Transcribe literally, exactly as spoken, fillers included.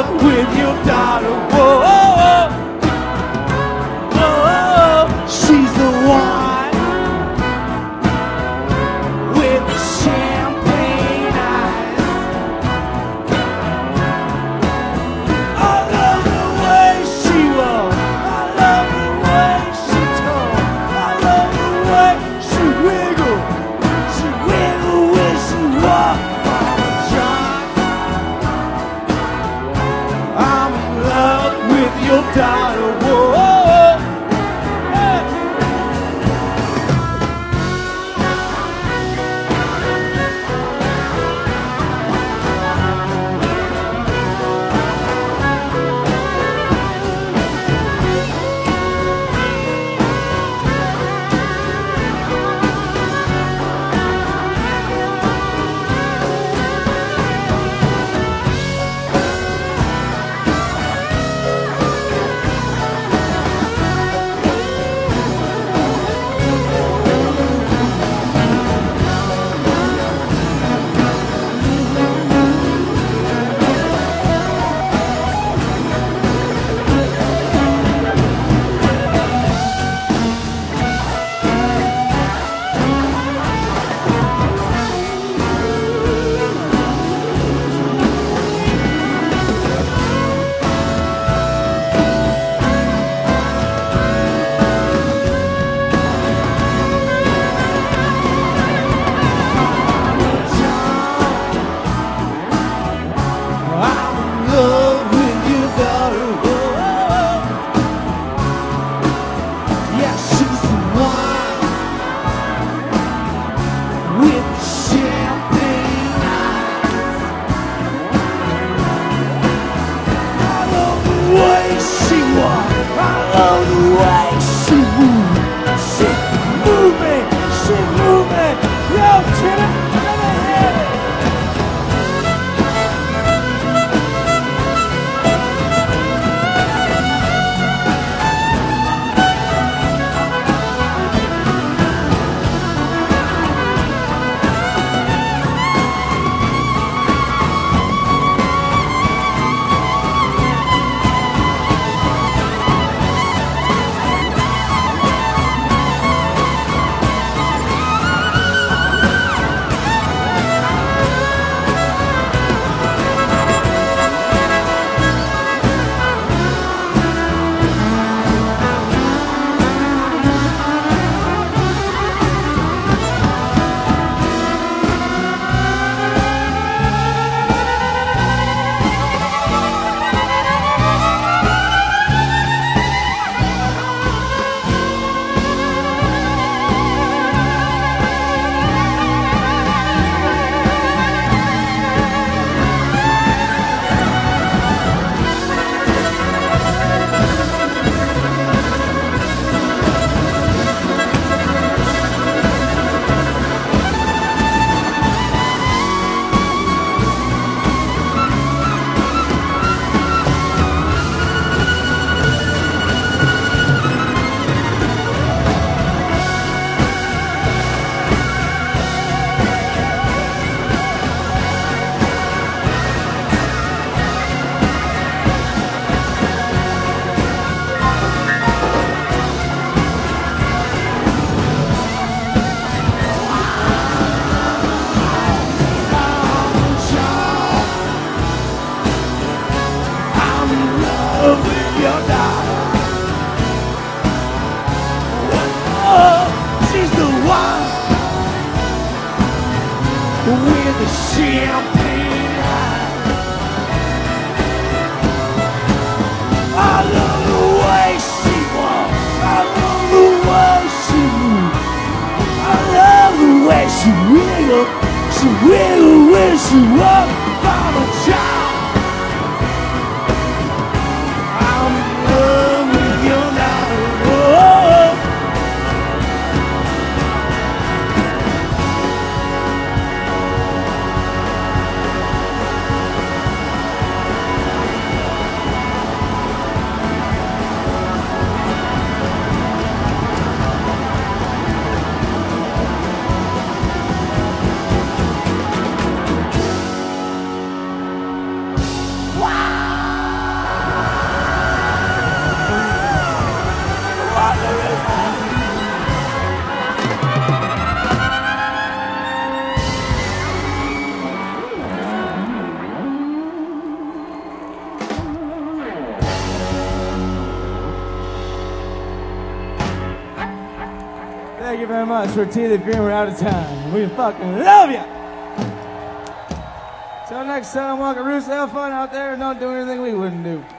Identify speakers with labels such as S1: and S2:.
S1: love with your daughter. Whoa, whoa, whoa, whoa. She's the one with the champagne eyes. I love the way she walks. I love the way she talks. I love the way she wiggles. She wiggles when she walks. Mama John, I'm in love with your daughter. Whoa, hey. with the champagne eyes. I love the way she walks. I love the way she moves. I love the way she wiggles. She wiggles when she walks. I'm a child. I'm in love with your daughter. Oh. Thank you very much. We're Teeth Green. We're out of time. We fucking love ya. Till next time, Wakarusa. Have fun out there and don't do anything we wouldn't do.